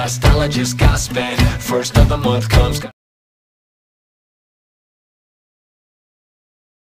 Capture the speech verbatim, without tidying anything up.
lifestyle I just got spent. First of the month comes